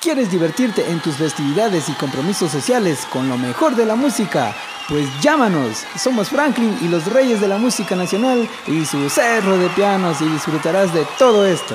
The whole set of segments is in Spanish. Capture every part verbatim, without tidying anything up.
¿Quieres divertirte en tus festividades y compromisos sociales con lo mejor de la música? Pues llámanos, somos Franklin y los Reyes de la Música Nacional y su cerro de pianos y disfrutarás de todo esto.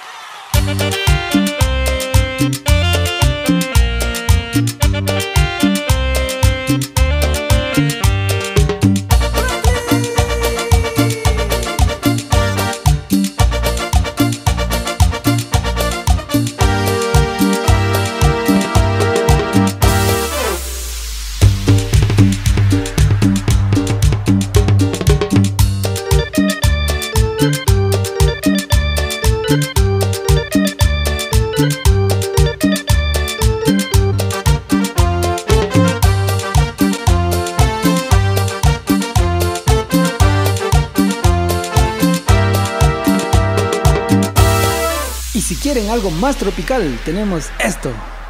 Y si quieren algo más tropical, tenemos esto.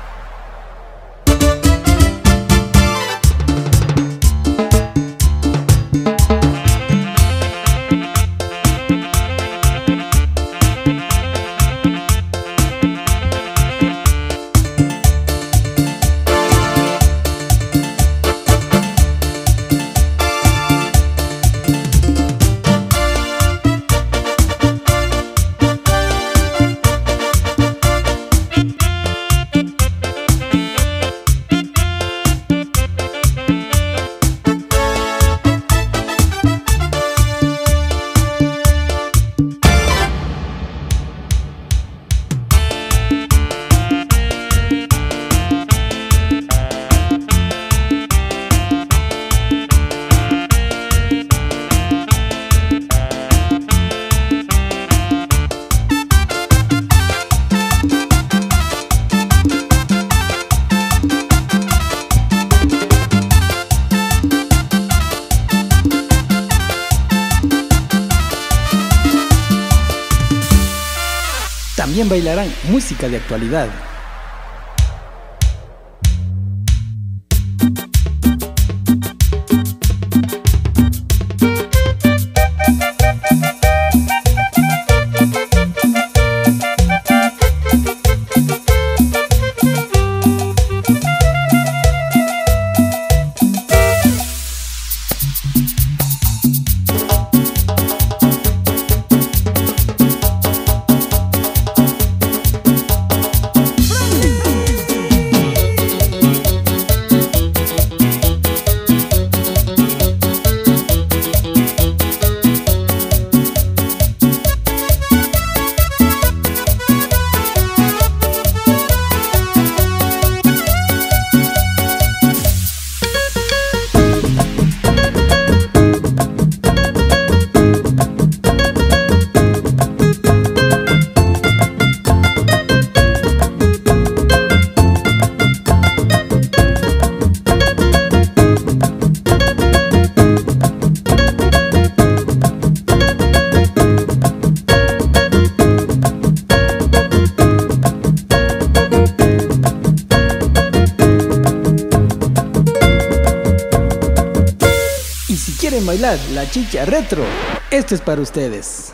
También bailarán música de actualidad. ¿Quieren bailar la chicha retro? Esto es para ustedes.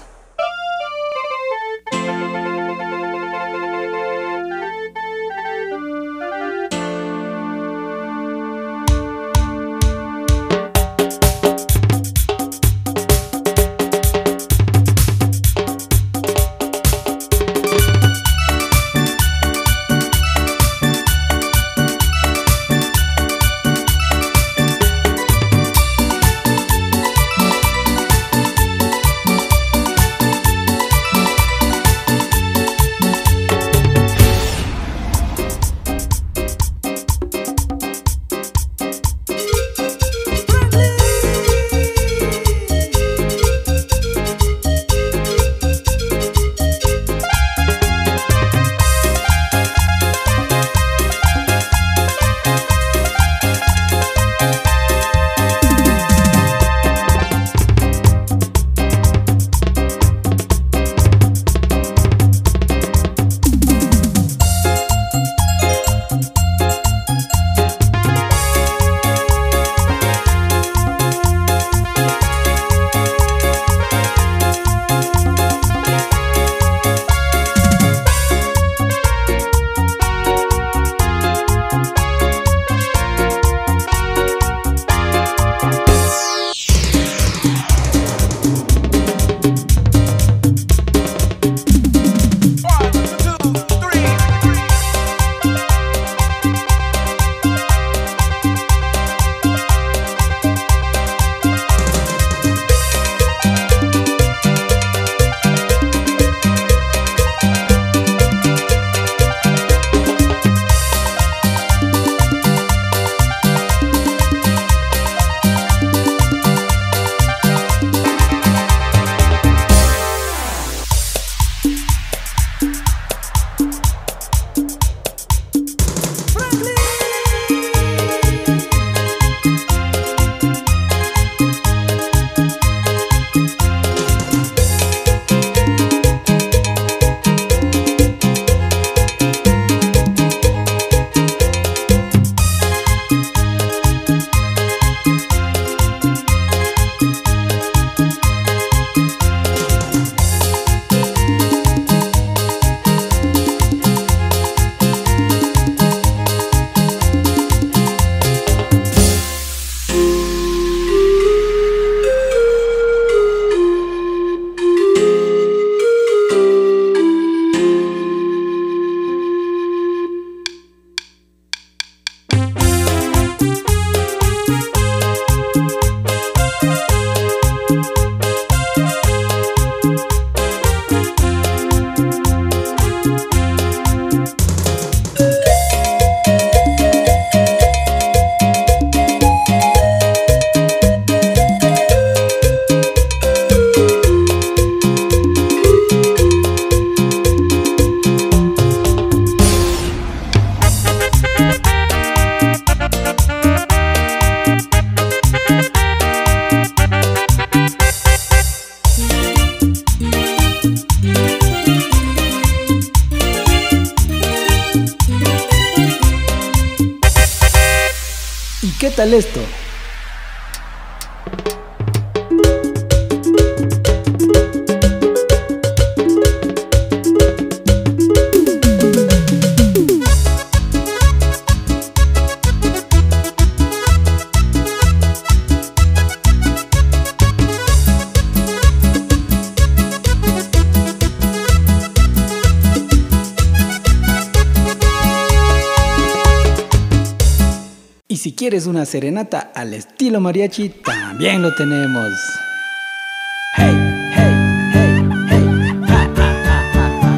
¿Qué tal esto? Y si quieres una serenata al estilo mariachi, también lo tenemos. Hey, hey, hey, hey, ja, ja, ja, ja, ja.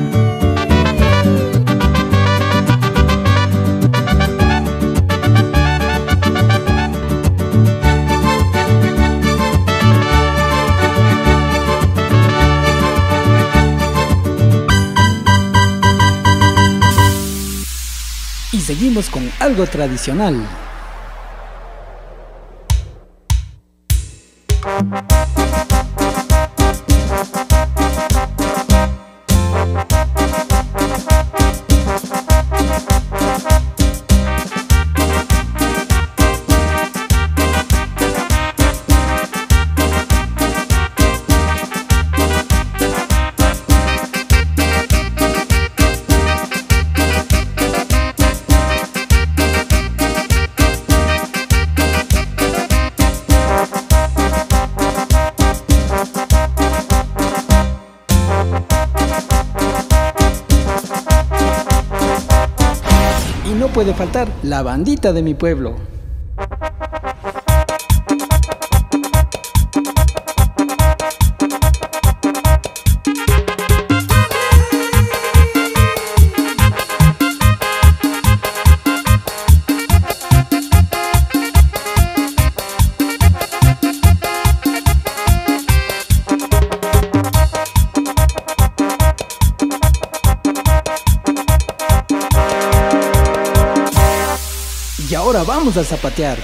Y seguimos con algo tradicional. No puede faltar la bandita de mi pueblo. Y ahora vamos a zapatear.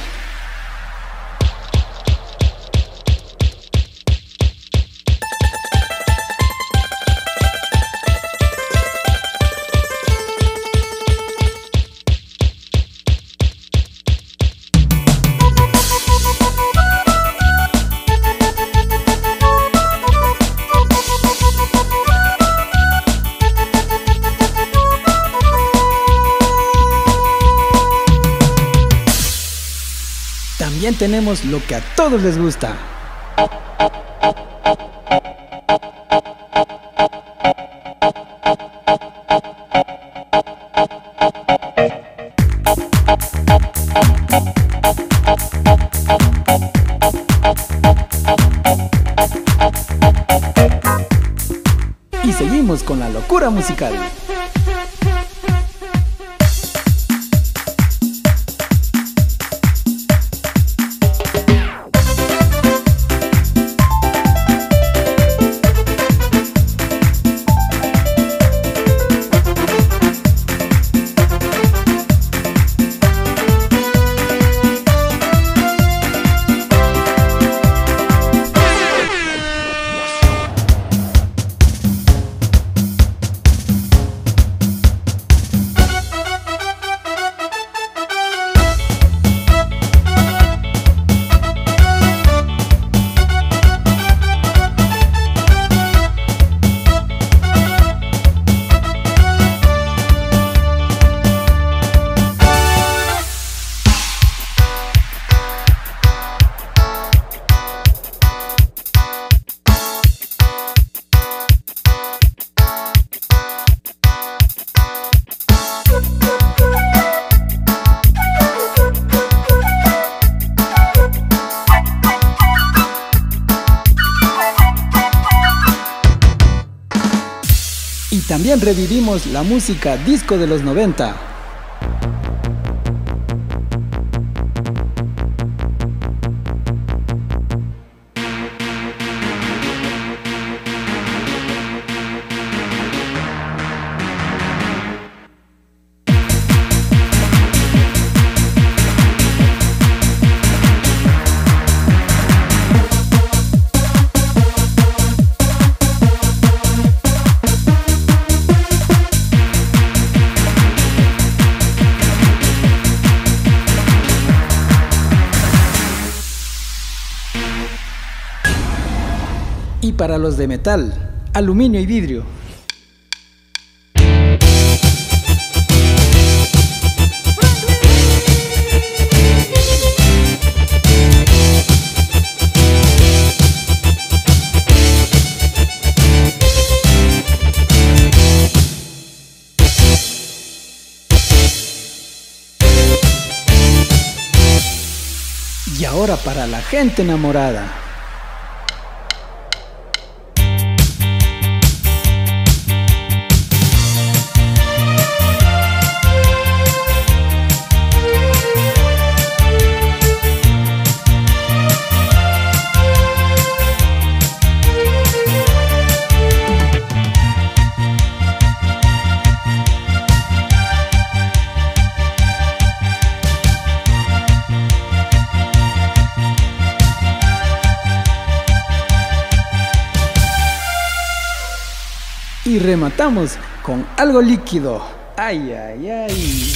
También tenemos lo que a todos les gusta. Y seguimos con la locura musical. Y también revivimos la música disco de los noventa. Y para los de metal, aluminio y vidrio. Y ahora para la gente enamorada. Y rematamos con algo líquido. Ay, ay, ay.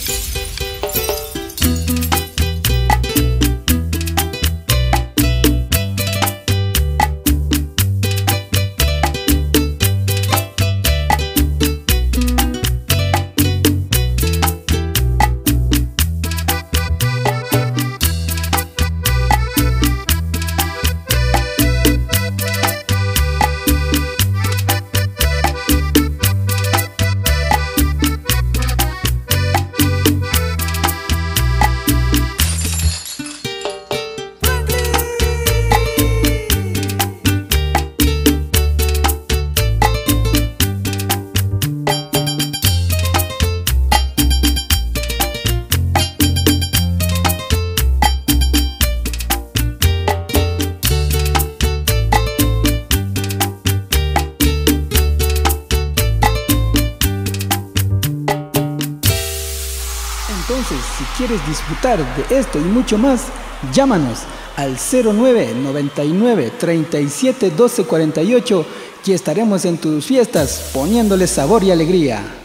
Entonces, si quieres disfrutar de esto y mucho más, llámanos al cero nueve noventa y nueve treinta y siete doce cuarenta y ocho y estaremos en tus fiestas poniéndole sabor y alegría.